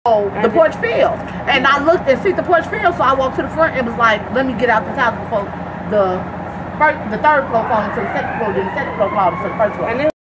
the porch filled. And I looked and see the porch filled, so I walked to the front and was like, let me get out this house before the third floor falling to the second floor, then the second floor falling to the first floor.